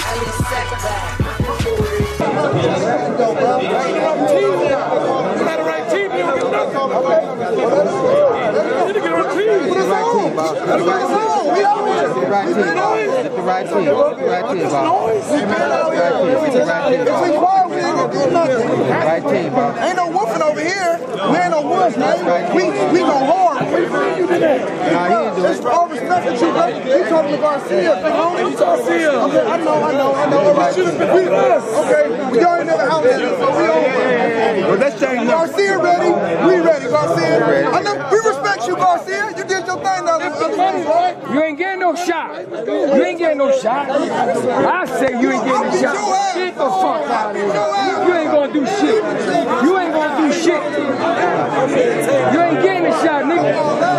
Not the right team, you don't get nothing. You need to get on the team. Put us on. Put us on. We out here. The right team. The right team. The right team. It's quiet. We ain't gonna do nothing. Right team, bro. Ain't no woofing over here. We ain't no wolves, man. We go hard. It's all respect that you, bro. You talking to Garcia, big homie. Garcia. Okay, I know. We should have been beat us. Okay, we y'all ain't never out here, so we over. Well, let's change. Garcia ready. We ready, Garcia. I know we respect you, Garcia. You did your thing now. You ain't getting no shot. You ain't getting no shot. I say you ain't getting no shot. Get the fuck out of here. You ain't gonna do shit. You ain't gonna do shit. You ain't getting a shot, nigga.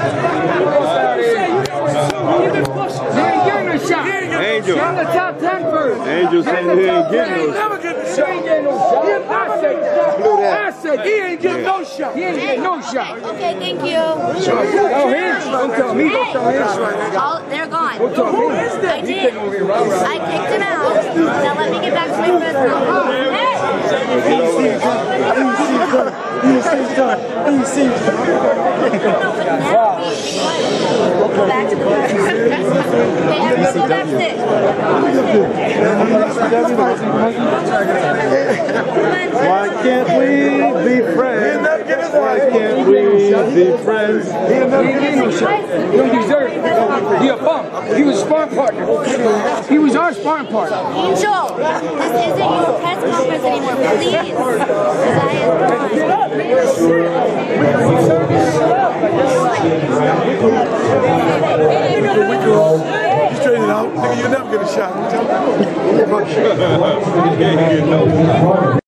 You ain't getting a shot. Angel. Get in the top 10 first. Angel said he ain't getting no shot. He ain't getting no shot. I said he ain't getting no shot. He ain't getting no shot. Okay, thank you. Oh, his? Don't tell me. Don't tell his. Oh, they're gone. Don't tell me. I did. I kicked him out. Now let me get back to my personal. Back to the person. Okay, everybody go backstage. Why can't we be friends? Why can't we be friends? He ain't getting no shot. You don't deserve it. He a bum. He was a sparring partner. He was our sparring partner. Angel, this isn't your press conference anymore, please. Because I am You straighten it out. Nigga, you'll never get a shot.